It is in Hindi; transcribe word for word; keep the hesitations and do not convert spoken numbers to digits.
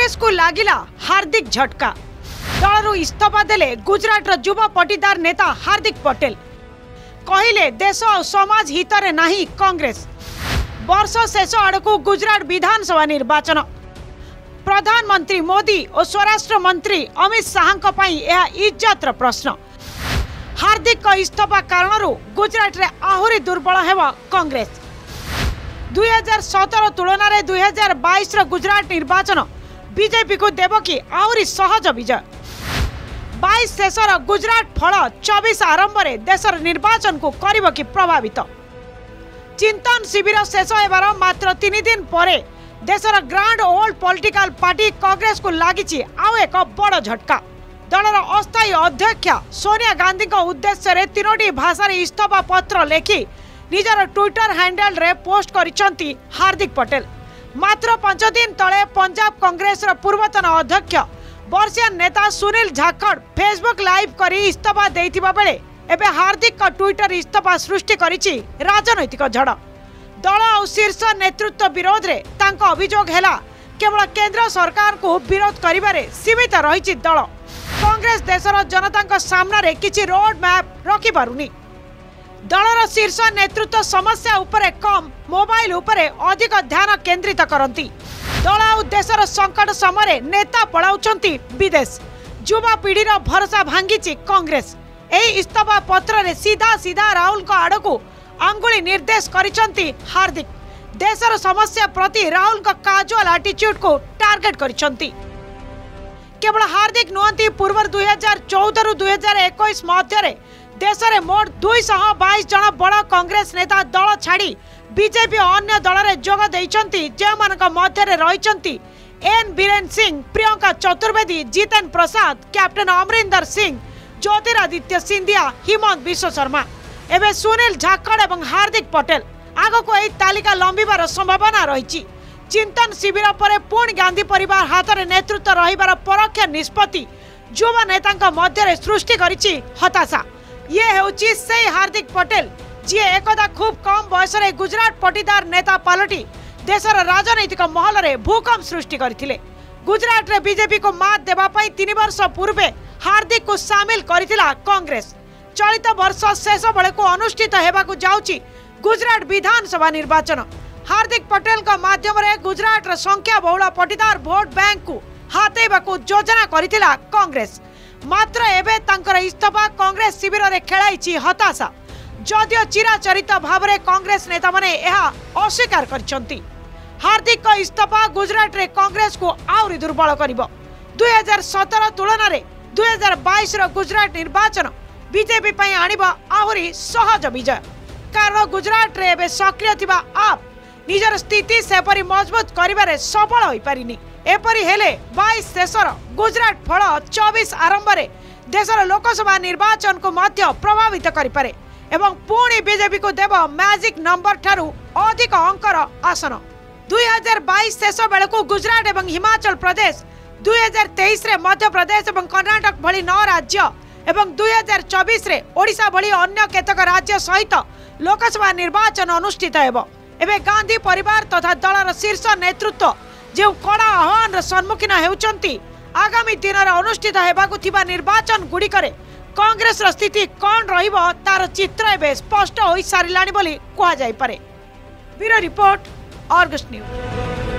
कांग्रेस को लागिला हार्दिक झटका। दलरू इस्तीफा देले गुजरात युवा पटीदार नेता हार्दिक पटेल। कहिले देश और समाज हितरे नाही कांग्रेस। वर्ष शेष आड़कू गुजरात विधानसभा निर्वाचन। प्रधानमंत्री मोदी और स्वराष्ट्र मंत्री अमित शाह इज्जतर प्रश्न। हार्दिक इस्तीफा कारण गुजरात रे आहुरी दुर्बल हेब कांग्रेस। दुई हजार सतर तुलन में दुई हजार बाईस गुजरात निर्वाचन बीजेपी को देव कि आहुरी सहज विजय। बाईस शेषर गुजरात फल चौबीस आरंभ में देशर निर्वाचन को करिब कि प्रभावित। चिंतन शिविर शेष होबार मात्र तीन दिन पर देशर grand old political party Congress को लगी आउ एक बड़ झटका। दलर अस्थायी अध्यक्षा सोनिया गांधी उद्देश्य तीनोटी भाषा इस्तीफा पत्र लेखि निजर ट्विटर हैंडल रे पोस्ट करिसंती हार्दिक पटेल। मात्र पांच दिन तले पंजाब कांग्रेस पूर्वतन अध्यक्ष वर्षियान नेता सुनील झाखड़ फेसबुक लाइव करी इस्तीफा देइथिबा बेले एबे हार्दिक का ट्विटर इस्तीफा सृष्टि करिछि राजनैतिक झड़। दल और शीर्ष नेतृत्व विरोध रे तांको अभियोग हैला केवल केंद्र सरकार को विरोध करिबारे सीमित रहिछि दल। कांग्रेस देशर जनता सामना रे किछि रोड मैप रखि पारुनी। दलर शीर्ष नेतृत्व समस्या उपरे कम मोबाइल उपरे अधिक ध्यान केंद्रित करती। दल और देशर संकट समय नेता पलाउछंती विदेश। युवा पीढ़ीर भरोसा भांगी कांग्रेस। एही इस्तीफा पत्र रे सीधा सीधा राहुल को आड़कू आंगुली निर्देश करिसंती हार्दिक। देशर समस्या प्रति राहुल का काजुअल एटीट्यूड को टार्गेट करिसंती। केवल हार्दिक नुहंती पूर्व दुई हजार चौदह रु दुई हजार इक्कीस मध्य देश में मोट दुई सौ बाईस जन बड़ कांग्रेस नेता दल छाड़ी बीजेपी अन्य दल में जोग देइछंती। जो मध्य रही एन बीरेन सिंह, प्रियंका चतुर्वेदी, जितेन प्रसाद, कैप्टन अमरिंदर सिंह, ज्योतिरादित्य सिंधिया, हिमंत विश्व शर्मा, एवं सुनील झाखड़ और हार्दिक पटेल। आग को यह तालिका लंबिबार संभावना रही। चिंतन शिविर पर पुणी गांधी परिवार हाथ में नेतृत्व रहिबार परोक्ष निष्पत्ति युवा नेता मध्य सृष्टि करिछि हताशा। ये हेउची से हार्दिक पटेल जी एकदा खूब कम बयस में गुजरात पटीदार नेता पलटि देशर राजनैतिक महल में भूकंप सृष्टि करथिले। गुजरात रे बीजेपी को मात देबा पई तीन वर्ष पूर्वे हार्दिक को शामिल करिथिला कांग्रेस। चलित वर्ष शेष बेले को अनुष्ठित हेबाकु जाउची गुजरात विधानसभा निर्वाचन। हार्दिक पटेल का माध्यम रे गुजरात रे संख्या बहुल पटीदार वोट बैंक को हातेबाकु योजना करिथिला कांग्रेस। मात्र एबे तांकर इस्तीफा कांग्रेस शिविर रे खेलाइछि हताशा। जदियो चिराचरित भाव में कांग्रेस नेता माने एहा अस्वीकार करछंती। हार्दिक का इस्तीफा गुजरात रे कांग्रेस को आउरी दुर्बल करिवो। दुई हजार सतर तुलन में दुई हजार बाईस रो गुजरात निर्वाचन बीजेपी पई आनिबा आउरी सहज विजय। कारण गुजरात रे एबे सक्रिय थिबा आप निजर स्थिति सेपरी मजबूत करिबारे सफल होई पारिनी। एपरी हेले बाईस शेषर गुजरात फल चौबीस आरंभ में देशर लोकसभा निर्वाचन को मध्य प्रभावित करिपारे एवं पुणी बीजेपी को देव मैजिक नंबर ठारू अधिक अंकर आसन। दुई हजार बाईस शेष बेले को गुजरात एवं हिमाचल प्रदेश, दुई हजार तेईस रे मध्य प्रदेश एवं कर्नाटक भली नौ राज्य एवं दुई हजार चौबीस रे ओडिशा भली अन्य केतक राज्य सहित लोकसभा निर्वाचन अनुष्ठित हेबो। एबे गांधी परिवार तथा दलर शीर्ष नेतृत्व जो कड़ा आह्वान सम्मुखीन हेउचंती आगामी दिन में अनुष्ठित हेबाकु थिबा निर्वाचन गुड़िकरे कांग्रेस स्थिति कौन रहिबो तार चित्र एबे स्पष्ट होई सारिलानी बोली कहा जाय पारे। Bureau report, Argus news.